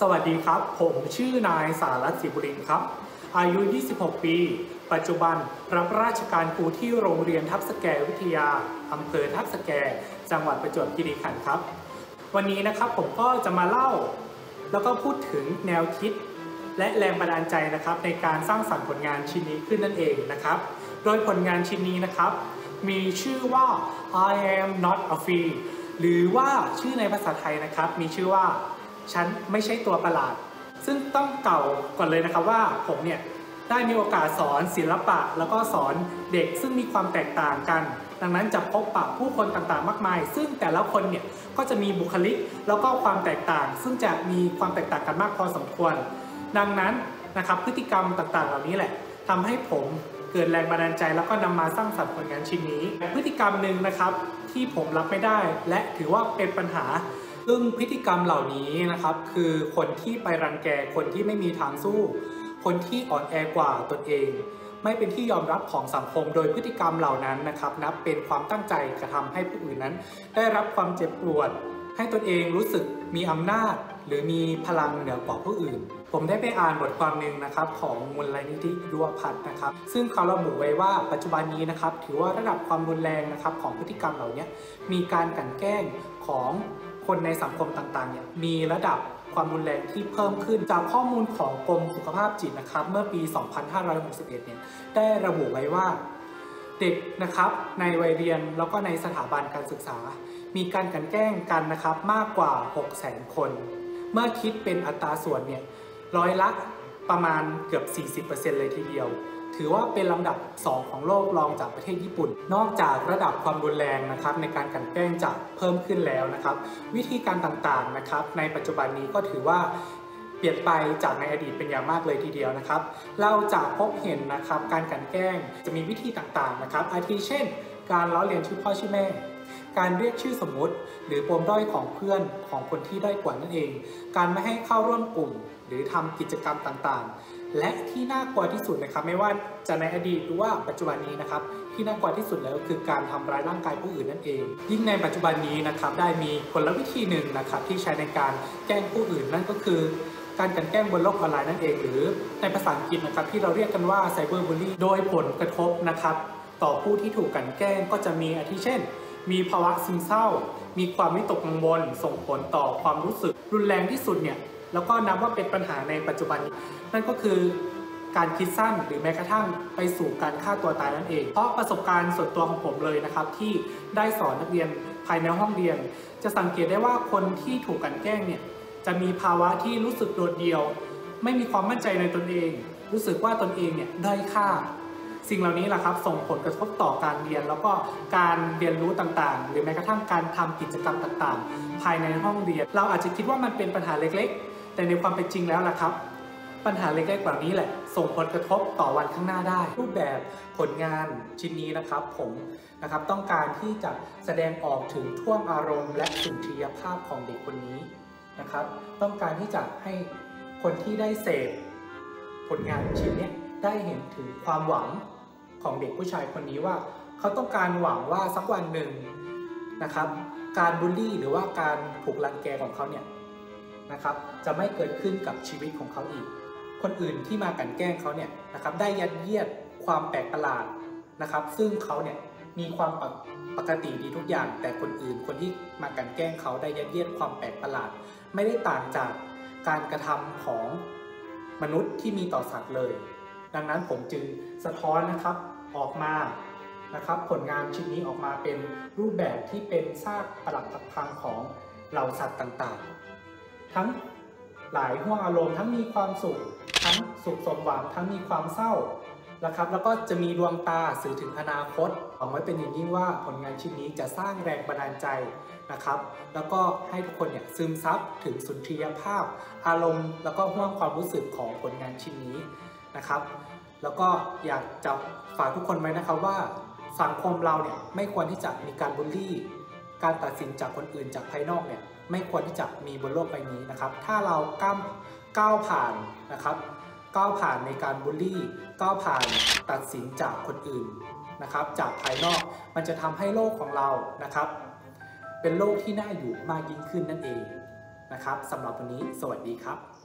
สวัสดีครับผมชื่อนายสารัตน์ศรีบุรินทร์ครับอายุ 26 ปี ปัจจุบันรับราชการครูที่โรงเรียนทับสแกวิทยาอำเภอทับสแกจังหวัดประจวบคีรีขันธ์ครับวันนี้นะครับผมก็จะมาเล่าแล้วก็พูดถึงแนวคิดและแรงบันดาลใจนะครับในการสร้างสรรค์ผลงานชิ้นนี้ขึ้นนั่นเองนะครับโดยผลงานชิ้นนี้นะครับมีชื่อว่า I am not a flea หรือว่าชื่อในภาษาไทยนะครับมีชื่อว่าฉันไม่ใช่ตัวประหลาดซึ่งต้องเกริ่นก่อนเลยนะครับว่าผมเนี่ยได้มีโอกาสสอนศิลปะแล้วก็สอนเด็กซึ่งมีความแตกต่างกันดังนั้นจะพบปะผู้คนต่างๆมากมายซึ่งแต่ละคนเนี่ยก็จะมีบุคลิกแล้วก็ความแตกต่างซึ่งจะมีความแตกต่างกันมากพอสมควรดังนั้นนะครับพฤติกรรมต่างๆเหล่านี้แหละทำให้ผมเกิดแรงบันดาลใจแล้วก็นำมาสร้างสรรค์ผลงานชิ้นนี้พฤติกรรมหนึ่งนะครับที่ผมรับไม่ได้และถือว่าเป็นปัญหาซึ่งพฤติกรรมเหล่านี้นะครับคือคนที่ไปรังแกคนที่ไม่มีทางสู้คนที่อ่อนแอกว่าตนเองไม่เป็นที่ยอมรับของสังคมโดยพฤติกรรมเหล่านั้นนะครับนับเป็นความตั้งใจกระทำให้ผู้อื่นนั้นได้รับความเจ็บปวดให้ตนเองรู้สึกมีอำนาจหรือมีพลังเหนือกว่าผู้อื่นผมได้ไปอ่านบทความหนึ่งนะครับของมูลนิธิยุวพัฒน์นะครับซึ่งเขาระบุไว้ว่าปัจจุบันนี้นะครับถือว่าระดับความรุนแรงนะครับของพฤติกรรมเหล่านี้มีการกลั่นแกล้งของคนในสังคมต่างๆเนี่ยมีระดับความรุนแรงที่เพิ่มขึ้นจากข้อมูลของกรมสุขภาพจิตนะครับเมื่อปี 2561 เนี่ยได้ระบุไว้ว่าเด็กนะครับในวัยเรียนแล้วก็ในสถาบันการศึกษามีการกลั่นแกล้งกันนะครับมากกว่า 600,000 คนเมื่อคิดเป็นอัตราส่วนเนี่ยร้อยละประมาณเกือบ 40% เลยทีเดียวถือว่าเป็นลำดับ 2 ของโลกรองจากประเทศญี่ปุ่นนอกจากระดับความรุนแรงนะครับในการกลั่นแกล้งจะเพิ่มขึ้นแล้วนะครับวิธีการต่างๆนะครับในปัจจุบันนี้ก็ถือว่าเปลี่ยนไปจากในอดีตเป็นอย่างมากเลยทีเดียวนะครับเราจะพบเห็นนะครับการกลั่นแกล้งจะมีวิธีต่างๆนะครับอาทิเช่นการล้อเลียนชื่อพ่อชื่อแม่การเรียกชื่อสมมุติหรือปมด้อยของเพื่อนของคนที่ด้อยกว่านั่นเองการไม่ให้เข้าร่วมกลุ่มหรือทำกิจกรรมต่างๆและที่น่ากลัวที่สุดนะครับไม่ว่าจะในอดีตหรือว่าปัจจุบันนี้นะครับที่น่ากลัวที่สุดแล้วคือการทำร้ายร่างกายผู้อื่นนั่นเองยิ่งในปัจจุบันนี้นะครับได้มีกลวิธีหนึ่งนะครับที่ใช้ในการแกล้งผู้อื่นนั่นก็คือการกลั่นแกล้งบนโลกออนไลน์นั่นเองหรือในภาษาอังกฤษนะครับที่เราเรียกกันว่าไซเบอร์บูลลี่โดยผลกระทบนะครับต่อผู้ที่ถูกกลั่นแกล้งก็จะมีอาทิเช่นมีภาวะซึมเศร้ามีความวิตกกังวลส่งผลต่อความรู้สึกรุนแรงที่สุดเนี่ยแล้วก็นับว่าเป็นปัญหาในปัจจุบันนั่นก็คือการคิดสั้นหรือแม้กระทั่งไปสู่การฆ่าตัวตายนั่นเองเพราะประสบการณ์ส่วนตัวของผมเลยนะครับที่ได้สอนนักเรียนภายในห้องเรียนจะสังเกตได้ว่าคนที่ถูกกลั่นแกล้งเนี่ยจะมีภาวะที่รู้สึกโดดเดี่ยวไม่มีความมั่นใจในตนเองรู้สึกว่าตนเองเนี่ยด้อยค่าสิ่งเหล่านี้แหละครับส่งผลกระทบต่อการเรียนแล้วก็การเรียนรู้ต่างๆหรือแม้กระทั่งการทำกิจกรรมต่างๆภายในห้องเรียนเราอาจจะคิดว่ามันเป็นปัญหาเล็กๆแต่ในความเป็นจริงแล้วล่ะครับปัญหาเล็กๆเหล่านี้แหละส่งผลกระทบต่อวันข้างหน้าได้รูปแบบผลงานชิ้นนี้นะครับผมนะครับต้องการที่จะแสดงออกถึงท่วงอารมณ์และสุนทรียภาพของเด็กคนนี้นะครับต้องการที่จะให้คนที่ได้เสพผลงานชิ้นนี้ได้เห็นถึงความหวังของเด็กผู้ชายคนนี้ว่าเขาต้องการหวังว่าสักวันหนึ่งนะครับการบูลลี่หรือว่าการถูกรังแกของเขาเนี่ยนะครับจะไม่เกิดขึ้นกับชีวิตของเขาอีกคนอื่นที่มากลั่นแกล้งเขาเนี่ยนะครับได้ยัดเยียดความแปลกประหลาดนะครับซึ่งเขาเนี่ยมีความปกติดีทุกอย่างแต่คนอื่นคนที่มากลั่นแกล้งเขาได้ยัดเยียดความแปลกประหลาดไม่ได้ต่างจากการกระทำของมนุษย์ที่มีต่อสัตว์เลยดังนั้นผมจึงสะท้อนนะครับออกมานะครับผลงานชิ้นนี้ออกมาเป็นรูปแบบที่เป็นซากปรักหักพังของเหล่าสัตว์ต่างๆทั้งหลายห่วงอารมณ์ทั้งมีความสุขทั้งสุขสมหวังทั้งมีความเศร้านะครับแล้วก็จะมีดวงตาสื่อถึงอนาคตหวังไว้เป็นอย่างยิ่งว่าผลงานชิ้นนี้จะสร้างแรงบันดาลใจนะครับแล้วก็ให้ทุกคนเนี่ยซึมซับถึงสุนทรียภาพอารมณ์แล้วก็ห่วงความรู้สึกของผลงานชิ้นนี้นะครับแล้วก็อยากจะฝากทุกคนไว้นะครับว่าสังคมเราเนี่ยไม่ควรที่จะมีการบูลลี่การตัดสินจากคนอื่นจากภายนอกเนี่ยไม่ควรที่จะมีบนโลกใบนี้นะครับถ้าเราก้าวผ่านนะครับก้าวผ่านในการบูลลี่ก้าวผ่านตัดสินจากคนอื่นนะครับจากภายนอกมันจะทำให้โลกของเรานะครับเป็นโลกที่น่าอยู่มากยิ่งขึ้นนั่นเองนะครับสำหรับวันนี้สวัสดีครับ